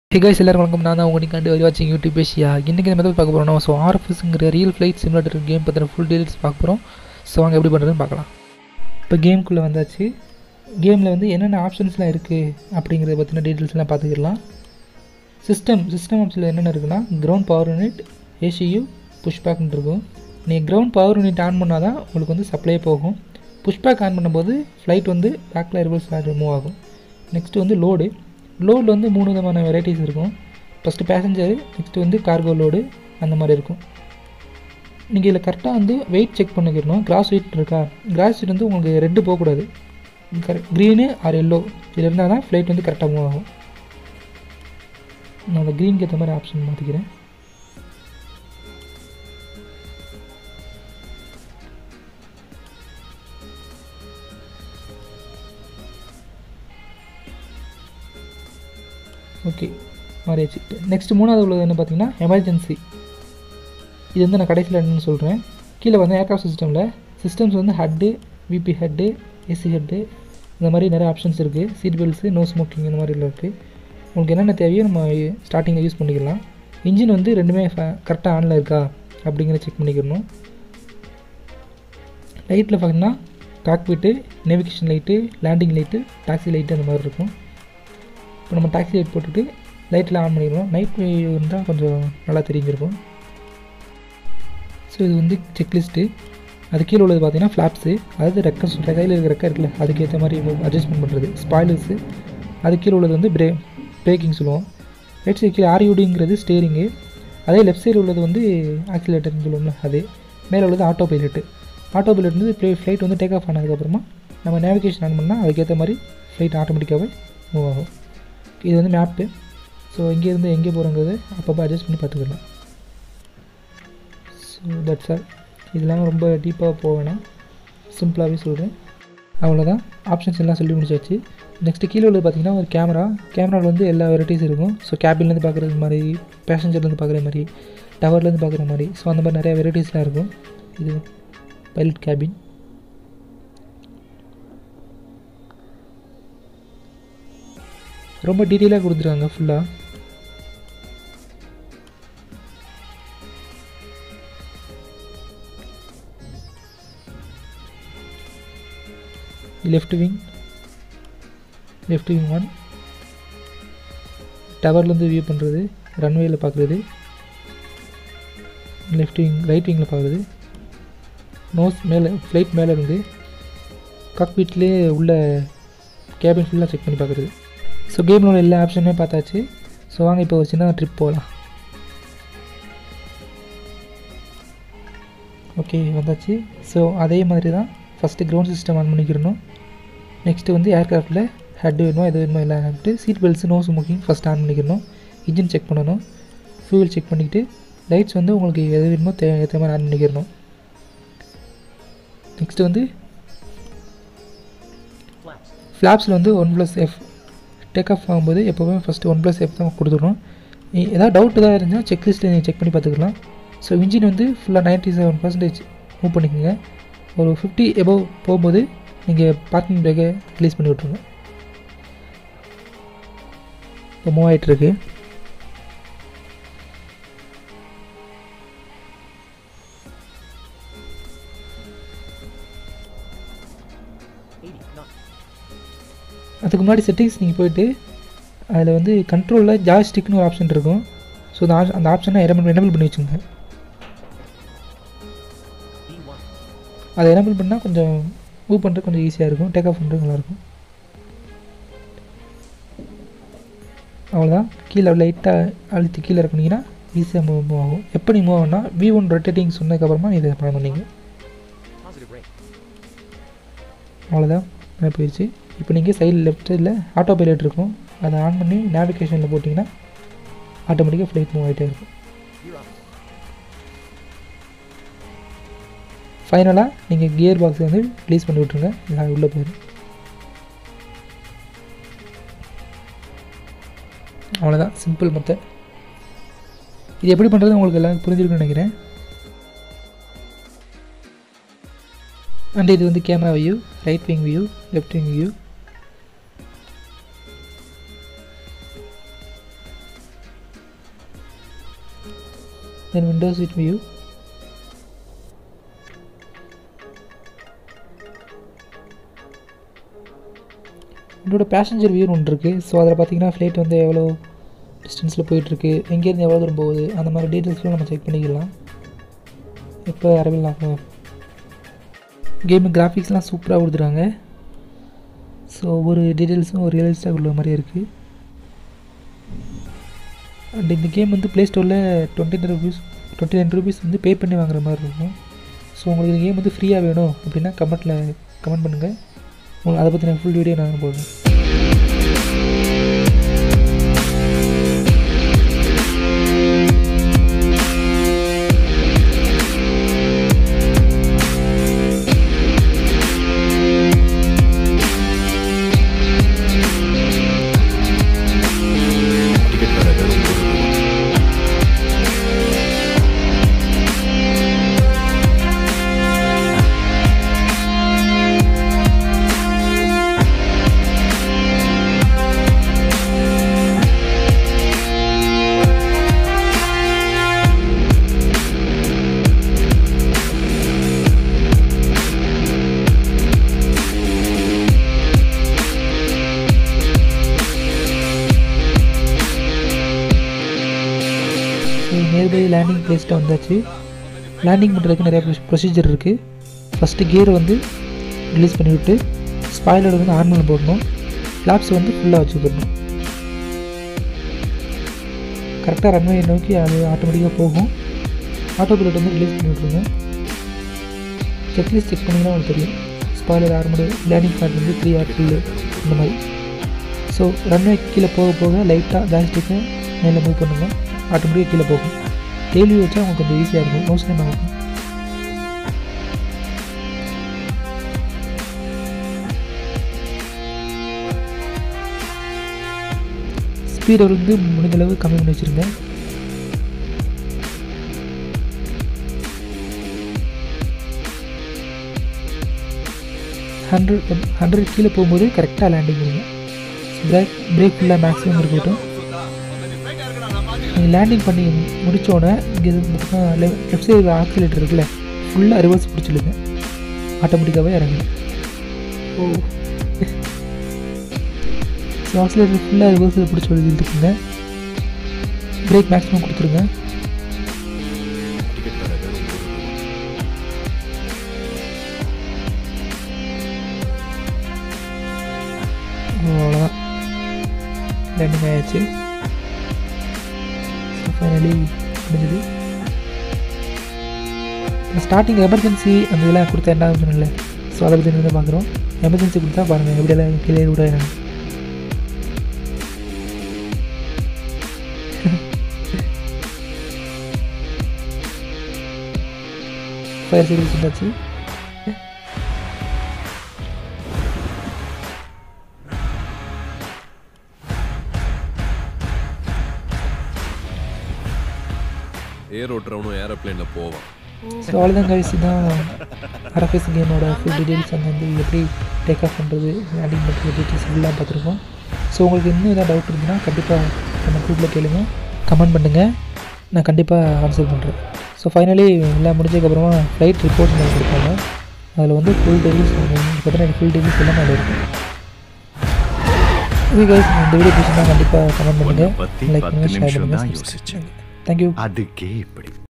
Hey guys, எல்லாரும் வணக்கம். நான் தான் உங்க நிக்காண்டு வாட்சிங் யூடியூப் பேசியா. இன்னைக்கு இந்த மெத்தட் பார்க்க போறோம். ஸோ ஆர்எஃப்எஸ்ங்கிற ரியல் ஃப்ளைட் சிமுலேட்டர் கேம் பற்றின ஃபுல் டீடைல்ஸ் பார்க்க போகிறோம். ஸோ வாங்க எப்படி பண்ணுறதுன்னு பார்க்கலாம். இப்போ கேமுக்குள்ளே வந்தாச்சு. கேமில் வந்து என்னென்ன ஆப்ஷன்ஸ்லாம் இருக்குது அப்படிங்கிறத பற்றின டீட்டெயில்ஸ்லாம் பார்த்துக்கலாம். சிஸ்டம் ஆப்ஷனில் என்னென்ன இருக்குன்னா கிரவுண்ட் பவர் யூனிட், ஏசியூ, புஷ்பேக்னு இருக்கும். நீங்கள் கிரவுண்ட் பவர் யூனிட் ஆன் பண்ணால் தான் உங்களுக்கு வந்து சப்ளை போகும். புஷ்பேக் ஆன் பண்ணும்போது ஃப்ளைட் வந்து பேக்கில் ரிவர்ஸ் மூவ் ஆகும். நெக்ஸ்ட்டு வந்து லோடில் வந்து 3 விதமான வெரைட்டிஸ் இருக்கும். ஃபஸ்ட்டு பேசஞ்சரு, நெக்ஸ்ட்டு வந்து கார்கோ லோடு, அந்த மாதிரி இருக்கும். நீங்கள் இதில் கரெக்டாக வந்து வெயிட் செக் பண்ணிக்கிறணும். கிராஸ் வெயிட் இருக்கா, கிராஸ் வெயிட் வந்து உங்களுக்கு ரெட்டு போகக்கூடாது, க்ரீனு ஆர் எல்லோ இதில் இருந்தால் தான் ஃப்ளைட் வந்து கரெக்டாக மூவ் ஆகும். நான் அந்த க்ரீனுக்கு ஏற்ற மாதிரி ஆப்ஷன் மாற்றிக்கிறேன். ஓகே, மாறியாச்சு. நெக்ஸ்ட் மூணாவது உள்ளது என்ன பார்த்தீங்கன்னா எமர்ஜென்சி. இது வந்து நான் கடைசியில் என்னென்னு சொல்கிறேன். கீழே வந்து ஏர்க்ராஃப்ட் சிஸ்டம்ஸ் வந்து HUD, VP HUD, AC HUD, இந்த மாதிரி நிறைய ஆப்ஷன்ஸ் இருக்குது. சீட் பெல்ட்ஸு, நோ ஸ்மோக்கிங் இந்த மாதிரிலாம் இருக்குது. உங்களுக்கு என்னென்ன தேவையோ நம்ம ஸ்டார்டிங்கில் யூஸ் பண்ணிக்கலாம். இன்ஜின் வந்து ரெண்டுமே கரெக்டாக ஆனில் இருக்கா அப்படிங்கிறத செக் பண்ணிக்கிறணும். லைட்டில் பார்த்தீங்கன்னா cockpit, navigation light, landing light, taxi light அந்த மாதிரி இருக்கும். இப்போ நம்ம டாக்ஸி லைட் போட்டுட்டு லைட்டில் ஆன் பண்ணிடுவோம். நைட் இருந்தால் கொஞ்சம் நல்லா தெரிஞ்சிருக்கும். ஸோ இது வந்து செக்லிஸ்ட்டு. அது கீழே உள்ளது பார்த்திங்கன்னா ஃப்ளாப்ஸு, அதாவது கையில் இருக்கிற ரெக்கை இருக்குல்ல, அதுக்கேற்ற மாதிரி அட்ஜஸ்ட்மெண்ட் பண்ணுறது. ஸ்பாய்லர்ஸு, அது கீழே உள்ளது வந்து பிரேக்கிங் சொல்லுவோம். ரைட் சைடு கீழே ஆர்யூடிங்கிறது ஸ்டேரிங்கு. அதே லெஃப்ட் சைடு உள்ளது வந்து ஆக்சிலேட்டர்னு சொல்லுவோம்ல அது. மேலே உள்ளது ஆட்டோ பைலட் வந்து ஃப்ளைட் வந்து டேக் ஆஃப் ஆனதுக்கப்புறமா நம்ம நேவிகேஷன் ஆன் பண்ணால் அதுக்கேற்ற மாதிரி ஃப்ளைட் ஆட்டோமேட்டிக்காகவே மூவ் ஆகும். இது வந்து மேப்பு. ஸோ இங்கேருந்து எங்கே போகிறோங்கிறது அப்பப்போ அட்ஜஸ்ட் பண்ணி பார்த்துக்கலாம். So that's all. இதெல்லாம் ரொம்ப டீப்பாக போக வேணாம், சிம்பிளாகவே சொல்கிறேன். அவ்வளோதான், ஆப்ஷன்ஸ் எல்லாம் சொல்லி முடிச்சாச்சு. நெக்ஸ்ட்டு கீழே உள்ளது பார்த்திங்கன்னா ஒரு கேமராவில் வந்து எல்லா வெரைட்டிஸ் இருக்கும். ஸோ கேபின்லேருந்து பார்க்குறது மாதிரி, பேசஞ்சர்லேருந்து பார்க்குற மாதிரி, டவர்லேருந்து பார்க்குற மாதிரி, ஸோ அந்த மாதிரி நிறையா வெரைட்டிஸ்லாம் இருக்கும். இது பைலட் கேபின். ரொம்ப டீட்டெயிலாக கொடுத்துருக்காங்க ஃபுல்லாக. லெஃப்ட் விங் 1, டவர்லேருந்து வியூ பண்ணுறது, ரன்வேயில் பார்க்குறது, ரைட் விங்கில் பார்க்குறது, நோஸ் மேலே ஃப்ளைட் மேலே இருந்து காக்பிட்லேயே உள்ள கேபின் ஃபுல்லாக செக் பண்ணி பார்க்குறது. ஸோ கேமில் எல்லா ஆப்ஷனுமே பார்த்தாச்சு. ஸோ வாங்க இப்போ ஒரு சின்ன ட்ரிப் போகலாம். ஓகே, வந்தாச்சு. ஸோ அதே மாதிரி தான் ஃபஸ்ட்டு கிரவுண்ட் சிஸ்டம் ஆன் பண்ணிக்கிறணும். நெக்ஸ்ட்டு வந்து ஏர்க்ராஃப்டில் ஹெட் வேணுமோ எது வேணுமோ எல்லாம் ஆகிட்டு, seat belts, no smoking first on பண்ணிக்கிறணும். இன்ஜின் செக் பண்ணணும், ஃபியூல் செக் பண்ணிக்கிட்டு, லைட்ஸ் வந்து உங்களுக்கு எது வேணுமோ ஏற்ற மாதிரி ஆன் பண்ணிக்கிறணும். நெக்ஸ்ட்டு வந்து ஃப்ளாப்ஸில் வந்து 1+F டேக் ஆஃப் ஆகும்போது எப்போவுமே ஃபஸ்ட்டு 1+F தான் கொடுத்துடணும். ஏதாவது டவுட் தான் இருந்தால் செக்லிஸ்ட்டில் நீங்கள் செக் பண்ணி பார்த்துக்கலாம். ஸோ இன்ஜின் வந்து ஃபுல்லாக 97% மூவ் பண்ணிக்கோங்க. ஒரு 50 எபோவ் போகும்போது நீங்கள் பார்க்கிங் பிரேக்கை ரிலீஸ் பண்ணி விட்ருங்க. இப்போ மூவ் ஆகிட்டுருக்கு. அதுக்கு முன்னாடி செட்டிங்ஸ் நீங்கள் போய்ட்டு அதில் வந்து கண்ட்ரோலில் ஜாய்ஸ்டிக்னு ஒரு ஆப்ஷன் இருக்கும். ஸோ அந்த ஆப்ஷனை எனேபிள் பண்ணி வச்சுங்க. அதை எனேபிள் பண்ணால் கொஞ்சம் மூவ் பண்ணுறது கொஞ்சம் ஈஸியாக இருக்கும், டேக் ஆஃப் பண்ணுறது நல்லாயிருக்கும். அவ்வளோதான். கீழே லைட்டாக அழுத்தி கீழே இறக்குனீங்கன்னா ஈஸியாக மூவ் ஆகும். எப்படி மூவ் ஆகும்னா V1 ரொட்டேட்டிங் சொன்னதுக்கப்புறமா இதை பண்ணணும் நீங்கள். அவ்வளோதான், போயிடுச்சு. இப்போ நீங்கள் சைடில் லெஃப்ட் சைடில் ஆட்டோ பைலட் இருக்கும், அதை ஆன் பண்ணி நேவிகேஷனில் போட்டிங்கன்னா ஆட்டோமேட்டிக்காக ஃப்ளைட் மூவ் ஆகிட்டே இருக்கும். ஃபைனலாக நீங்கள் கியர் பாக்ஸை வந்து ரிலீஸ் பண்ணி விட்ருங்க, நான் உள்ளே போயிடும். அவ்வளோதான், சிம்பிள் மெத்தட். இது எப்படி பண்ணுறது உங்களுக்கு எல்லாம் புரிஞ்சிருக்குன்னு நினைக்கிறேன். அண்ட் இது வந்து camera view, right wing view, left wing view. Then windows with view. என்னோட பேசஞ்சர் வியூன்னு ஒன்று இருக்குது. ஸோ அதில் பார்த்தீங்கன்னா ஃப்ளைட் வந்து எவ்வளோ டிஸ்டன்ஸில் போயிட்டுருக்கு, எங்கேருந்து எவ்வளோ தூரம் போகுது, அந்த மாதிரி டீட்டெயில்ஸ்லாம் நம்ம செக் பண்ணிக்கலாம். இப்போ அரைவில் ஆகும். கேமு கிராஃபிக்ஸ்லாம் சூப்பராக கொடுத்துருக்காங்க. ஸோ ஒவ்வொரு டீட்டெயில்ஸும் ஒரு ரியலிஸ்டாக உள்ள மாதிரியே இருக்குது. அண்ட் இந்த கேம் வந்து ப்ளே ஸ்டோரில் $29 வந்து பே பண்ணி வாங்குற மாதிரி இருக்கும். ஸோ உங்களுக்கு இந்த கேம் வந்து ஃப்ரீயாக வேணும் அப்படின்னா கமெண்ட் பண்ணுங்கள். உங்களுக்கு அதை பற்றின ஃபுல் வீடியோ நான் போடுறேன். நியர்பை லேண்டிங் பிளேஸ்ட்டு வந்தாச்சு. லேண்டிங் பண்ணுறதுக்கு நிறையா ப்ரொசீஜர் இருக்குது. ஃபஸ்ட்டு கியரை வந்து ரிலீஸ் பண்ணிவிட்டு ஸ்பாய்லர் வந்து ஆர்மலில் போடணும். ஃப்ளாப்ஸ் வந்து ஃபுல்லாக வச்சுக்கணும். கரெக்டாக ரன்வே நோக்கி அது ஆட்டோமேட்டிக்காக போகும். ஆட்டோ பைலட் வந்து ரிலீஸ் பண்ணி விட்ருங்க. செக்லிஸ்ட் செக் பண்ணிங்கன்னா உங்களுக்கு தெரியும். ஸ்பாய்லர் ஆர்மடு, லேண்டிங் பேட் வந்து 3 or 2 இந்த மாதிரி. ஸோ ரன்வே கீழே போக போக லைட்டாக ஜாஸ்டிக்கை மேலே மூவ் பண்ணுங்கள். ஆட்டோமேட்டிக்காக கீழே போகும். டெய்லி வச்சா உங்களுக்கு கொஞ்சம் ஈஸியாக இருக்கும். மோஸ்ட்லி ஆகும். ஸ்பீடை வந்து முடிஞ்சளவு கம்மி பண்ணி வச்சுருங்க. ஹண்ட்ரட் கீழே போகும்போது கரெக்டாக லேண்டிங் பண்ணுங்க. பிரேக் ஃபுல்லாக மேக்ஸிமம் இருக்கட்டும். நீங்கள் லேண்டிங் பண்ணி முடித்தோடனே இங்கே லெஃப்ட் சைடு ஆக்சிலேட்டர் இருக்குல்ல, ஃபுல்லாக ரிவர்ஸ் பிடிச்சிடுங்க. ஆட்டோமேட்டிக்காகவே இறங்குங்க. ஸோ ஆக்சிலேட்டர் ஃபுல்லாக ரிவர்ஸில் பிடிச்சி இழுத்துக்குங்க. பிரேக் மேக்ஸிமம் கொடுத்துருங்க. அவ்வளோதான், லேண்டிங் ஆயாச்சு. ஃபைனலி முடிஞ்சது. ஸ்டார்டிங் எமர்ஜென்சி அந்த இதெல்லாம் கொடுத்தா என்ன ஆகுதுன்னு இல்லை. ஸோ அதை பற்றி தான் பார்க்குறோம். எமர்ஜென்சி கொடுத்தா பாருங்கள் எப்படியெல்லாம் கீழே விட ஃபயர் சர்வீஸ் இருந்தாச்சு. ஏர் ஓட்டுறவனும் ஏரோப்ளேனில் போவான். ஸோ அவ்வளோதான் கைஸ். இதுதான் RFS கேமோட ஃபுல் டீட்டெயில்ஸ். அங்கே வந்து எப்படி டேக் ஆஃப் பண்ணுறது, லேண்டிங் பண்ணுறது டீட்டெயில்ஸ் ஃபுல்லாக பார்த்துருக்கோம். ஸோ உங்களுக்கு இன்னும் எதாவது டவுட் இருந்ததுன்னா கண்டிப்பாக நம்ம குரூப்பில் கேளுங்க, கமெண்ட் பண்ணுங்கள், நான் கண்டிப்பாக ஆன்சர் பண்ணுறேன். ஸோ ஃபைனலி எல்லாம் முடிஞ்சதுக்கப்புறமா ஃப்ளைட் ரிப்போர்ட் பண்ணி கொடுப்பாங்க. அதில் வந்து ஃபுல் டீட்டெயில்ஸ் பார்த்தீங்கன்னா ஃபுல் டீட்டெயில்ஸ் எல்லாம் அதில் இருக்கும். ஓகே கைஸ், இந்த வீடியோ பிடிச்சிருந்தா கண்டிப்பாக கமெண்ட் பண்ணுங்கள், லைக் பண்ணுங்கள், ஷேர் பண்ணுங்கள். தேங்க்யூ. அதுக்கே இப்படி